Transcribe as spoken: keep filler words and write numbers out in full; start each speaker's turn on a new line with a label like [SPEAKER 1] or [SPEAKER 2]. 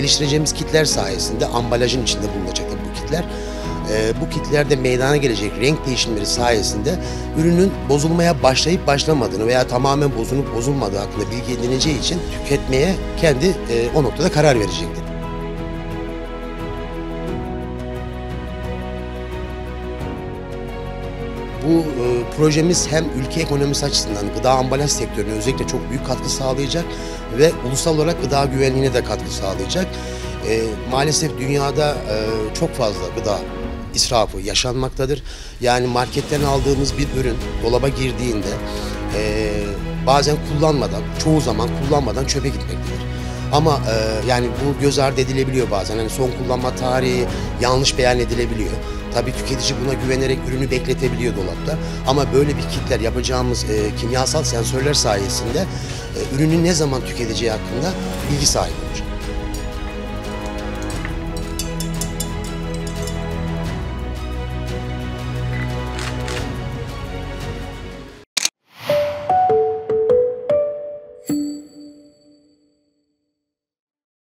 [SPEAKER 1] geliştireceğimiz kitler sayesinde ambalajın içinde bulunacak bu kitler. E, bu kitlerde meydana gelecek renk değişimleri sayesinde ürünün bozulmaya başlayıp başlamadığını veya tamamen bozulup bozulmadığı hakkında bilgi edineceği için tüketmeye kendi e, o noktada karar verecektir. Bu e, projemiz hem ülke ekonomisi açısından gıda ambalaj sektörüne özellikle çok büyük katkı sağlayacak ve ulusal olarak gıda güvenliğine de katkı sağlayacak. E, maalesef dünyada e, çok fazla gıda israfı yaşanmaktadır. Yani marketten aldığımız bir ürün dolaba girdiğinde e, bazen kullanmadan, çoğu zaman kullanmadan çöpe gitmektedir. Ama e, yani bu göz ardı edilebiliyor bazen. Yani son kullanma tarihi yanlış beyan edilebiliyor. Tabii tüketici buna güvenerek ürünü bekletebiliyor dolapta. Ama böyle bir kitler yapacağımız e, kimyasal sensörler sayesinde e, ürünün ne zaman tüketeceği hakkında bilgi sahibi olur.